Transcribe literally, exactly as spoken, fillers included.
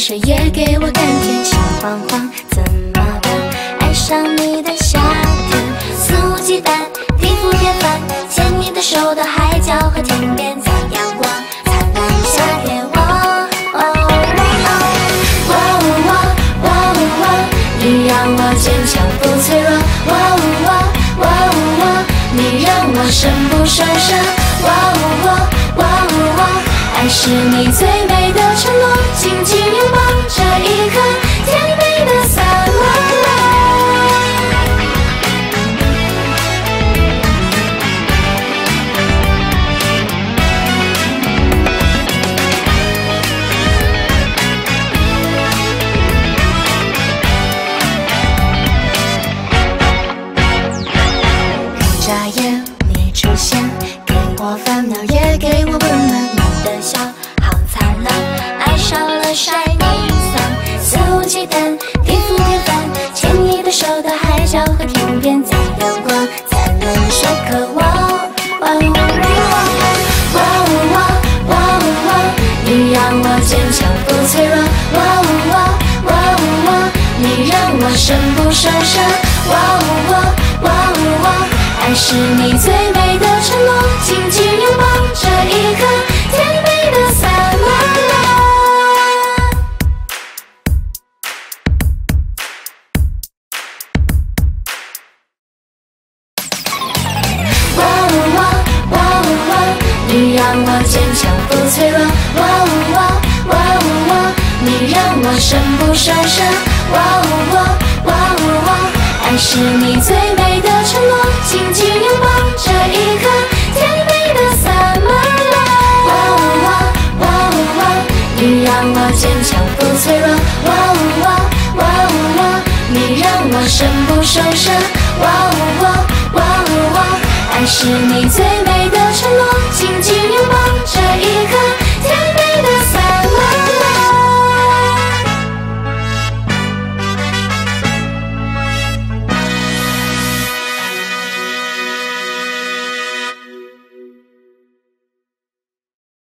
谁也给我感觉心慌慌，怎么办？爱上你的夏天，肆无忌惮，地覆天翻，牵你的手到海角和天边，在阳光灿烂的夏天。哦哦哦哦哦哦，你让我坚强不脆弱。哦哦哦哦，你让我生不受伤。哦哦哦哦，爱是你最美的承诺，紧紧拥抱这一刻甜美的散落。眨眼你出现，给我烦恼，也给我温暖。你的笑好灿烂，爱上了 Shining Sun， 肆无忌惮，地覆天翻，牵你的手到海角和天边，在阳光灿烂的时刻。哇哇哇哇哇哇，你让我坚强不脆弱。哇哇哇哇，你让我生不受伤。哇哇哇哇，爱是你最美的承诺，紧紧拥抱这一刻甜美的散落。哇哇哇哇，你让我坚强不脆弱。哇哇哇哇，你让我生不受伤。哇哇哇哇，爱是你最美的承诺，紧紧拥抱这一刻甜美的散落。哇哇哇哇，你让我坚强不脆弱。哇哇哇哇，你让我生不受伤。哇哇哇哇，爱是你最美